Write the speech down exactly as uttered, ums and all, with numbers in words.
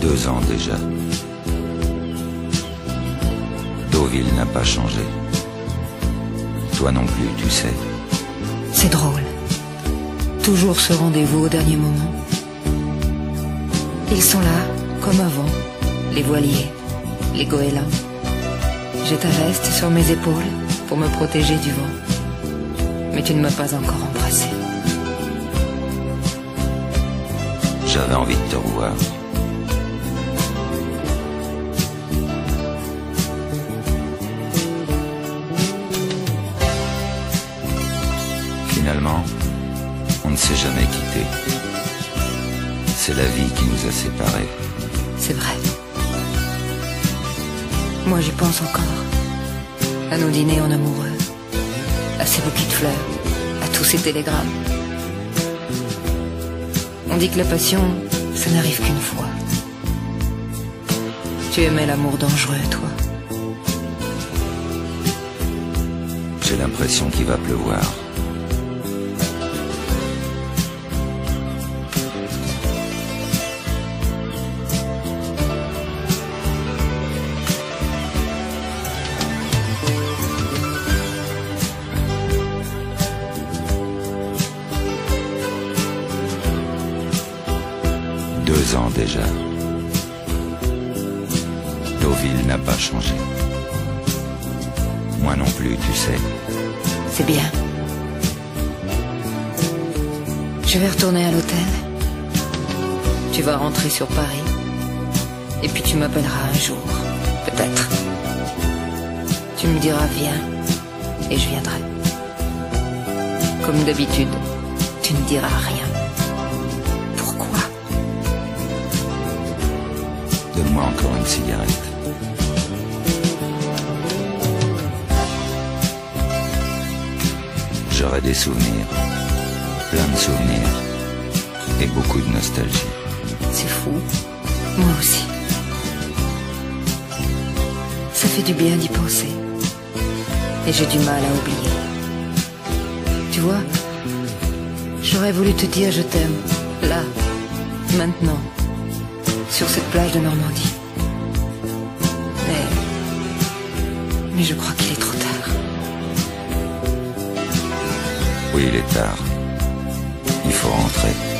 Deux ans déjà. Deauville n'a pas changé. Toi non plus, tu sais. C'est drôle. Toujours ce rendez-vous au dernier moment. Ils sont là, comme avant, les voiliers, les goélands. J'ai ta veste sur mes épaules pour me protéger du vent. Mais tu ne m'as pas encore embrassé. J'avais envie de te revoir. Finalement, on ne s'est jamais quitté. C'est la vie qui nous a séparés. C'est vrai. Moi j'y pense encore. À nos dîners en amoureux. À ces bouquets de fleurs. À tous ces télégrammes. On dit que la passion, ça n'arrive qu'une fois. Tu aimais l'amour dangereux, toi. J'ai l'impression qu'il va pleuvoir. Deux ans déjà. Deauville n'a pas changé. Moi non plus, tu sais. C'est bien. Je vais retourner à l'hôtel. Tu vas rentrer sur Paris. Et puis tu m'appelleras un jour. Peut-être. Tu me diras viens. Et je viendrai. Comme d'habitude, tu ne diras rien. Donne-moi encore une cigarette. J'aurai des souvenirs, plein de souvenirs, et beaucoup de nostalgie. C'est fou, moi aussi. Ça fait du bien d'y penser. Et j'ai du mal à oublier. Tu vois, j'aurais voulu te dire je t'aime, là, maintenant. Sur cette plage de Normandie. Mais... Mais je crois qu'il est trop tard. Oui, il est tard. Il faut rentrer.